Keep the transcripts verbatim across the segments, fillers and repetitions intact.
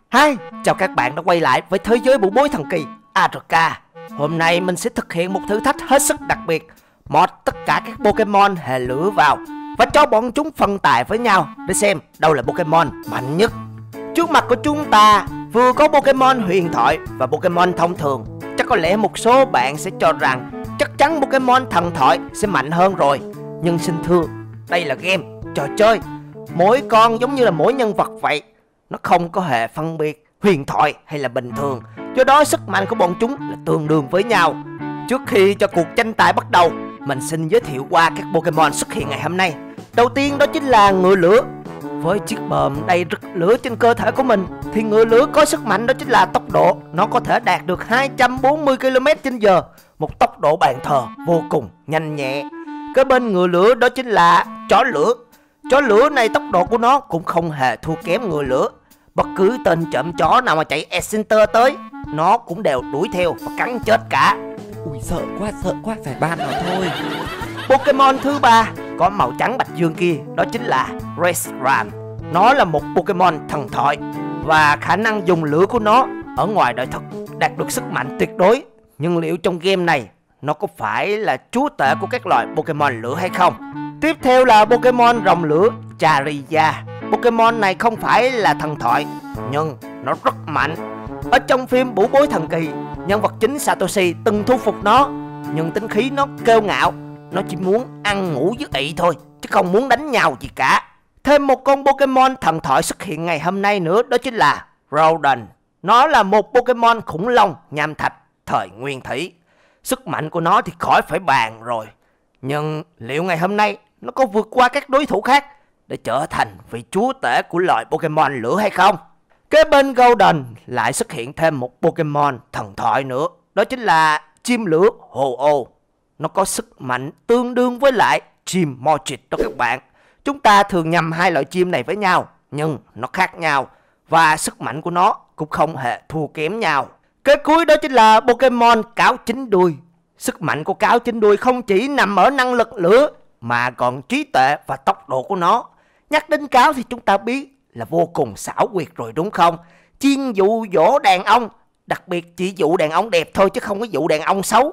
Hi, chào các bạn đã quay lại với thế giới bụ bối thần kỳ a rờ ca. Hôm nay mình sẽ thực hiện một thử thách hết sức đặc biệt. Mod tất cả các Pokemon hệ lửa vào và cho bọn chúng phân tài với nhau để xem đâu là Pokemon mạnh nhất. Trước mặt của chúng ta vừa có Pokemon huyền thoại và Pokemon thông thường. Chắc có lẽ một số bạn sẽ cho rằng chắc chắn Pokemon thần thoại sẽ mạnh hơn rồi. Nhưng xin thưa, đây là game, trò chơi. Mỗi con giống như là mỗi nhân vật vậy. Nó không có hệ phân biệt huyền thoại hay là bình thường, do đó sức mạnh của bọn chúng là tương đương với nhau. Trước khi cho cuộc tranh tài bắt đầu, mình xin giới thiệu qua các Pokemon xuất hiện ngày hôm nay. Đầu tiên đó chính là ngựa lửa. Với chiếc bờm đầy rực lửa trên cơ thể của mình thì ngựa lửa có sức mạnh đó chính là tốc độ. Nó có thể đạt được hai trăm bốn mươi ki lô mét trên giờ, một tốc độ bàn thờ vô cùng nhanh nhẹ. Kế bên ngựa lửa đó chính là chó lửa. Chó lửa này tốc độ của nó cũng không hề thua kém ngựa lửa. Bất cứ tên trộm chó nào mà chạy Excenter tới, nó cũng đều đuổi theo và cắn chết cả. Ui sợ quá, sợ quá, phải ban nó thôi. Pokemon thứ ba có màu trắng bạch dương kia, đó chính là Reshiram. Nó là một Pokemon thần thoại và khả năng dùng lửa của nó ở ngoài đời thực đạt được sức mạnh tuyệt đối. Nhưng liệu trong game này nó có phải là chúa tể của các loài Pokemon lửa hay không? Tiếp theo là Pokemon rồng lửa Chariya. Pokemon này không phải là thần thoại, nhưng nó rất mạnh. Ở trong phim Bụ Bối Thần Kỳ, nhân vật chính Satoshi từng thu phục nó, nhưng tính khí nó kiêu ngạo. Nó chỉ muốn ăn ngủ với ị thôi, chứ không muốn đánh nhau gì cả. Thêm một con Pokemon thần thoại xuất hiện ngày hôm nay nữa, đó chính là Groudon. Nó là một Pokemon khủng long nham thạch thời nguyên thủy. Sức mạnh của nó thì khỏi phải bàn rồi. Nhưng liệu ngày hôm nay nó có vượt qua các đối thủ khác để trở thành vị chúa tể của loài Pokemon lửa hay không? Kế bên Groudon lại xuất hiện thêm một Pokemon thần thoại nữa, đó chính là chim lửa Ho-Oh. Nó có sức mạnh tương đương với lại chim Moltres đó các bạn. Chúng ta thường nhầm hai loại chim này với nhau, nhưng nó khác nhau và sức mạnh của nó cũng không hề thua kém nhau. Kế cuối đó chính là Pokemon cáo chín đuôi. Sức mạnh của cáo chín đuôi không chỉ nằm ở năng lực lửa mà còn trí tuệ và tốc độ của nó. Nhắc đến cáo thì chúng ta biết là vô cùng xảo quyệt rồi đúng không? Chuyên dụ dỗ đàn ông, đặc biệt chỉ dụ đàn ông đẹp thôi chứ không có dụ đàn ông xấu.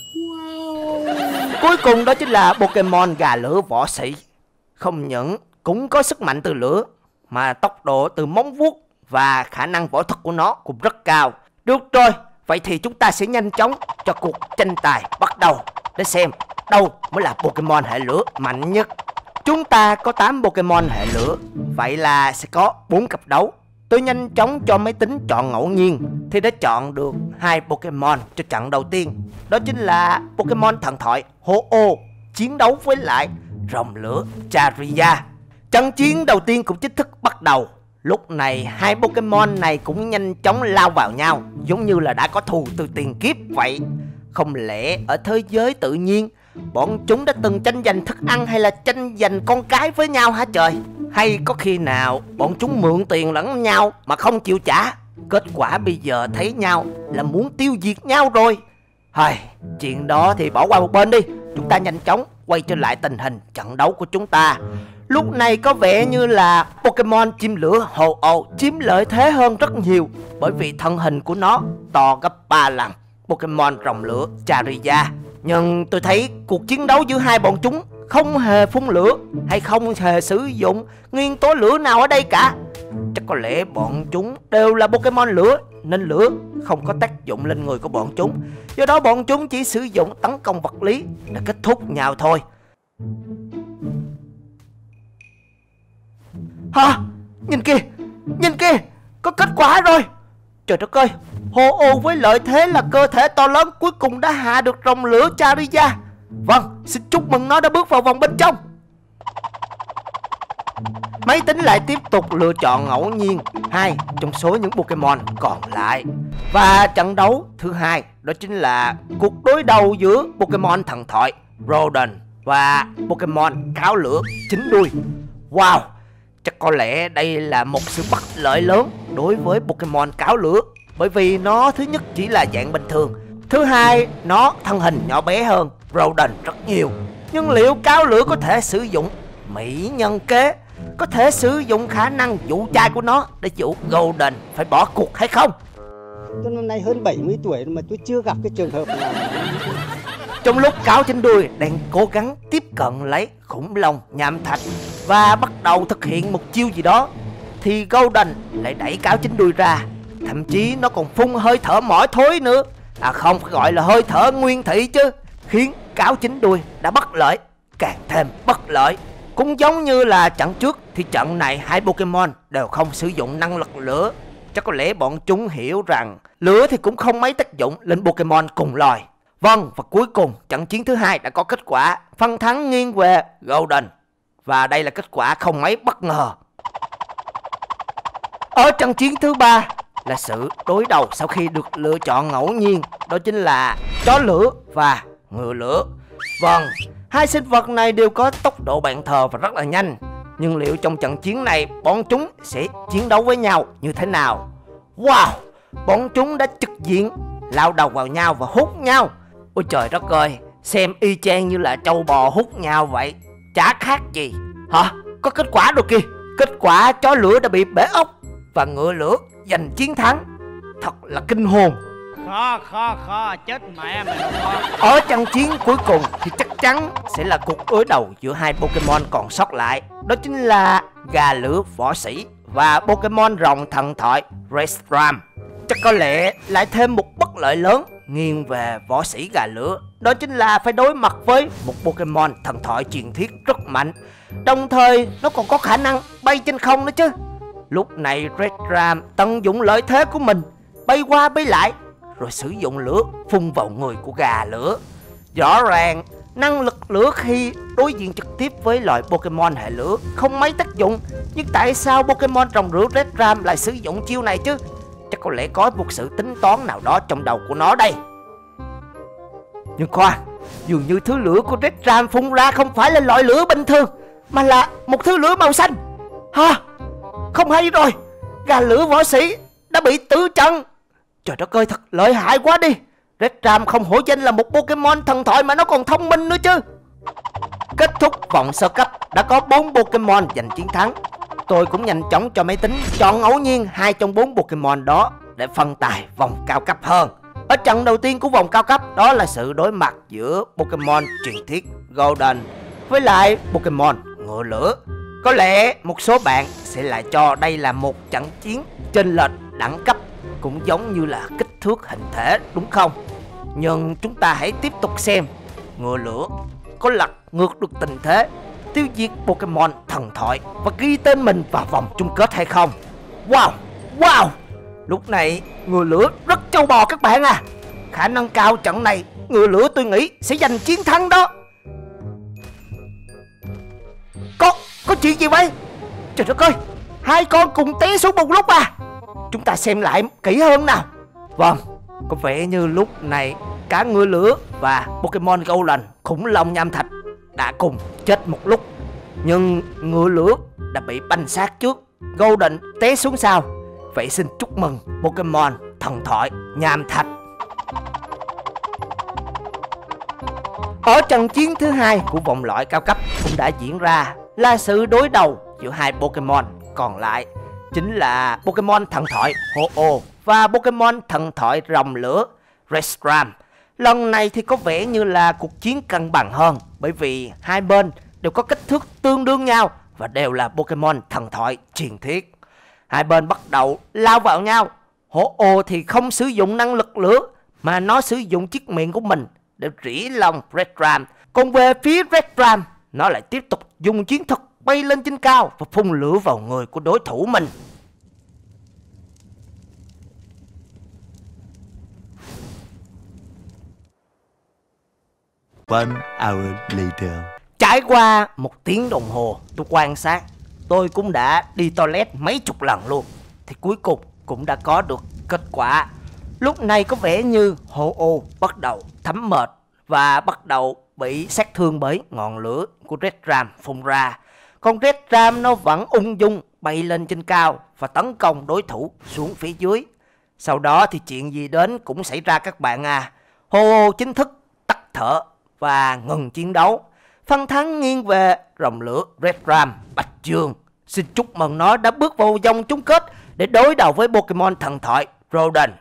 Wow. Cuối cùng đó chính là Pokemon gà lửa võ sĩ. Không những cũng có sức mạnh từ lửa mà tốc độ từ móng vuốt và khả năng võ thuật của nó cũng rất cao. Được rồi, vậy thì chúng ta sẽ nhanh chóng cho cuộc tranh tài bắt đầu để xem đâu mới là Pokemon hệ lửa mạnh nhất. Chúng ta có tám Pokemon hệ lửa, vậy là sẽ có bốn cặp đấu. Tôi nhanh chóng cho máy tính chọn ngẫu nhiên thì đã chọn được hai Pokemon cho trận đầu tiên. Đó chính là Pokemon thần thoại Ho-Oh chiến đấu với lại rồng lửa Chariya. Trận chiến đầu tiên cũng chính thức bắt đầu. Lúc này hai Pokemon này cũng nhanh chóng lao vào nhau, giống như là đã có thù từ tiền kiếp vậy. Không lẽ ở thế giới tự nhiên bọn chúng đã từng tranh giành thức ăn hay là tranh giành con cái với nhau hả trời? Hay có khi nào bọn chúng mượn tiền lẫn nhau mà không chịu trả? Kết quả bây giờ thấy nhau là muốn tiêu diệt nhau rồi. Hời, chuyện đó thì bỏ qua một bên đi. Chúng ta nhanh chóng quay trở lại tình hình trận đấu của chúng ta. Lúc này có vẻ như là Pokemon chim lửa Ho-Oh chiếm lợi thế hơn rất nhiều, bởi vì thân hình của nó to gấp ba lần Pokemon rồng lửa Chariya. Nhưng tôi thấy cuộc chiến đấu giữa hai bọn chúng không hề phun lửa hay không hề sử dụng nguyên tố lửa nào ở đây cả. Chắc có lẽ bọn chúng đều là Pokemon lửa nên lửa không có tác dụng lên người của bọn chúng. Do đó bọn chúng chỉ sử dụng tấn công vật lý để kết thúc nhau thôi. Hả? Nhìn kìa, nhìn kìa, có kết quả rồi. Trời đất ơi, Ho-Oh với lợi thế là cơ thể to lớn cuối cùng đã hạ được rồng lửa Chariya. Vâng, xin chúc mừng nó đã bước vào vòng bên trong. Máy tính lại tiếp tục lựa chọn ngẫu nhiên hai trong số những Pokemon còn lại. Và trận đấu thứ hai đó chính là cuộc đối đầu giữa Pokemon thần thoại Groudon và Pokemon cáo lửa chín đuôi. Wow, chắc có lẽ đây là một sự bất lợi lớn đối với Pokemon cáo lửa, bởi vì nó thứ nhất chỉ là dạng bình thường, thứ hai nó thân hình nhỏ bé hơn Groudon rất nhiều. Nhưng liệu cáo lửa có thể sử dụng mỹ nhân kế, có thể sử dụng khả năng dụ chai của nó để dụ Golden phải bỏ cuộc hay không? Tôi năm nay hơn bảy mươi tuổi mà tôi chưa gặp cái trường hợp nào. Trong lúc cáo trên đuôi đang cố gắng tiếp cận lấy khủng long nham thạch và bắt đầu thực hiện một chiêu gì đó, thì Golden lại đẩy cáo trên đuôi ra. Thậm chí nó còn phun hơi thở mỏi thối nữa. À không, phải gọi là hơi thở nguyên thủy chứ. Khiến cáo chính đuôi đã bất lợi càng thêm bất lợi. Cũng giống như là trận trước thì trận này hai Pokemon đều không sử dụng năng lực lửa. Chắc có lẽ bọn chúng hiểu rằng lửa thì cũng không mấy tác dụng lên Pokemon cùng loài. Vâng, và cuối cùng trận chiến thứ hai đã có kết quả, phân thắng nghiêng về Golden. Và đây là kết quả không mấy bất ngờ. Ở trận chiến thứ ba là sự đối đầu sau khi được lựa chọn ngẫu nhiên, đó chính là chó lửa và ngựa lửa. Vâng, hai sinh vật này đều có tốc độ bàn thờ và rất là nhanh. Nhưng liệu trong trận chiến này bọn chúng sẽ chiến đấu với nhau như thế nào? Wow, bọn chúng đã trực diện lao đầu vào nhau và hút nhau. Ôi trời đất ơi, xem y chang như là trâu bò hút nhau vậy, chả khác gì. Hả? Có kết quả rồi kìa. Kết quả chó lửa đã bị bể ốc và ngựa lửa giành chiến thắng. Thật là kinh hồn. Khó khó khó chết mẹ mày khó. Ở trận chiến cuối cùng thì chắc chắn sẽ là cuộc đối đầu giữa hai Pokemon còn sót lại, đó chính là gà lửa võ sĩ và Pokemon rồng thần thoại Reshiram. Chắc có lẽ lại thêm một bất lợi lớn nghiêng về võ sĩ gà lửa, đó chính là phải đối mặt với một Pokemon thần thoại truyền thuyết rất mạnh, đồng thời nó còn có khả năng bay trên không nữa chứ. Lúc này Reshiram tận dụng lợi thế của mình, bay qua bay lại rồi sử dụng lửa phun vào người của gà lửa. Rõ ràng năng lực lửa khi đối diện trực tiếp với loại Pokemon hệ lửa không mấy tác dụng, nhưng tại sao Pokemon rồng lửa Reshiram lại sử dụng chiêu này chứ? Chắc có lẽ có một sự tính toán nào đó trong đầu của nó đây. Nhưng khoan, dường như thứ lửa của Reshiram phun ra không phải là loại lửa bình thường, mà là một thứ lửa màu xanh. Hả? Không hay rồi, gà lửa võ sĩ đã bị tử trận. Trời đất ơi, thật lợi hại quá đi. Reshiram không hổ danh là một Pokemon thần thoại mà nó còn thông minh nữa chứ. Kết thúc vòng sơ cấp đã có bốn Pokemon giành chiến thắng. Tôi cũng nhanh chóng cho máy tính chọn ngẫu nhiên hai trong bốn Pokemon đó để phân tài vòng cao cấp hơn. Ở trận đầu tiên của vòng cao cấp đó là sự đối mặt giữa Pokemon truyền thuyết Golden với lại Pokemon ngựa lửa. Có lẽ một số bạn sẽ lại cho đây là một trận chiến chênh lệch đẳng cấp, cũng giống như là kích thước hình thể, đúng không? Nhưng chúng ta hãy tiếp tục xem ngựa lửa có lật ngược được tình thế, tiêu diệt Pokemon thần thoại và ghi tên mình vào vòng chung kết hay không. Wow, wow, lúc này ngựa lửa rất trâu bò các bạn à. Khả năng cao trận này ngựa lửa tôi nghĩ sẽ giành chiến thắng đó. Có, có chuyện gì vậy? Trời đất ơi, hai con cùng té xuống một lúc à. Chúng ta xem lại kỹ hơn nào. Vâng, có vẻ như lúc này cả ngựa lửa và Pokemon Golden khủng long nham thạch đã cùng chết một lúc. Nhưng ngựa lửa đã bị banh xác trước, Golden té xuống sau. Vậy xin chúc mừng Pokemon thần thoại nham thạch. Ở trận chiến thứ hai của vòng loại cao cấp cũng đã diễn ra là sự đối đầu giữa hai Pokemon còn lại, chính là Pokemon thần thoại Ho-Oh và Pokemon thần thoại rồng lửa Reshiram. Lần này thì có vẻ như là cuộc chiến cân bằng hơn, bởi vì hai bên đều có kích thước tương đương nhau và đều là Pokemon thần thoại truyền thuyết. Hai bên bắt đầu lao vào nhau. Ho-Oh thì không sử dụng năng lực lửa mà nó sử dụng chiếc miệng của mình để rỉ lòng Reshiram. Còn về phía Reshiram, nó lại tiếp tục dùng chiến thuật bay lên trên cao và phun lửa vào người của đối thủ mình. One hour later. Trải qua một tiếng đồng hồ tôi quan sát, tôi cũng đã đi toilet mấy chục lần luôn, thì cuối cùng cũng đã có được kết quả. Lúc này có vẻ như Ho-Oh bắt đầu thấm mệt và bắt đầu bị sát thương bởi ngọn lửa của Reshiram phun ra. Còn Reshiram nó vẫn ung dung bay lên trên cao và tấn công đối thủ xuống phía dưới. Sau đó thì chuyện gì đến cũng xảy ra các bạn à. Ho-Oh chính thức tắt thở và ngừng chiến đấu. Phân thắng nghiêng về rồng lửa Reshiram Bạch Dương. Xin chúc mừng nó đã bước vào vòng chung kết để đối đầu với Pokemon thần thoại Groudon.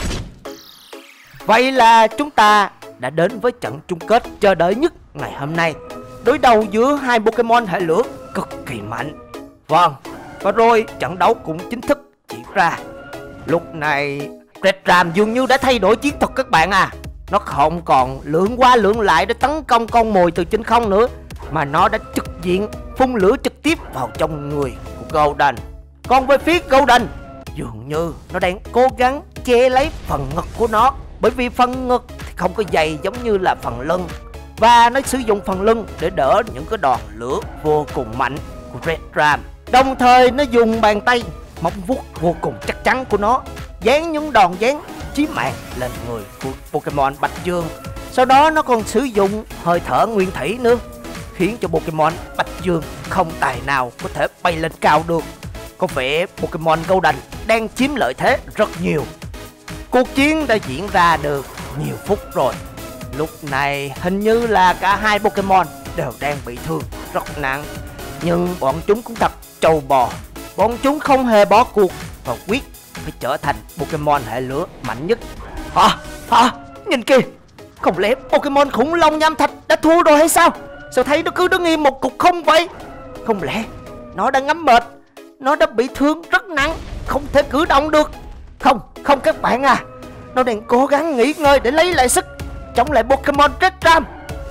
Vậy là chúng ta đã đến với trận chung kết chờ đợi nhất ngày hôm nay, đối đầu giữa hai Pokemon hệ lửa cực kỳ mạnh. Vâng, và rồi trận đấu cũng chính thức diễn ra. Lúc này Reshiram dường như đã thay đổi chiến thuật các bạn à. Nó không còn lượn qua lượn lại để tấn công con mồi từ trên không nữa, mà nó đã trực diện phun lửa trực tiếp vào trong người của Groudon. Còn về phía Groudon, dường như nó đang cố gắng che lấy phần ngực của nó, bởi vì phần ngực thì không có dày giống như là phần lưng, và nó sử dụng phần lưng để đỡ những cái đòn lửa vô cùng mạnh của Reshiram. Đồng thời nó dùng bàn tay móng vuốt vô cùng chắc chắn của nó dán những đòn dán chí mạng lên người của Pokemon Bạch Dương. Sau đó nó còn sử dụng hơi thở nguyên thủy nữa, khiến cho Pokemon Bạch Dương không tài nào có thể bay lên cao được. Có vẻ Pokemon Groudon đang chiếm lợi thế rất nhiều. Cuộc chiến đã diễn ra được nhiều phút rồi. Lúc này hình như là cả hai Pokemon đều đang bị thương rất nặng, nhưng bọn chúng cũng thật trâu bò. Bọn chúng không hề bỏ cuộc và quyết phải trở thành Pokemon hệ lửa mạnh nhất. Hả? Hả? Nhìn kìa, không lẽ Pokemon khủng long nham thạch đã thua rồi hay sao? Sao thấy nó cứ đứng im một cục không vậy? Không lẽ nó đã ngấm mệt, nó đã bị thương rất nặng, không thể cử động được? Không, không các bạn à, nó đang cố gắng nghỉ ngơi để lấy lại sức chống lại Pokemon Reshiram.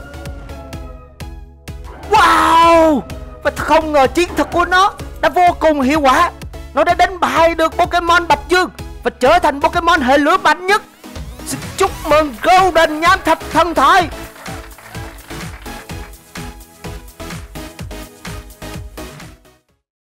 Wow! Và không ngờ chiến thuật của nó đã vô cùng hiệu quả. Nó đã đánh bại được Pokemon Bạch Dương và trở thành Pokemon hệ lửa mạnh nhất. Xin chúc mừng Groudon nham thạch thần thoại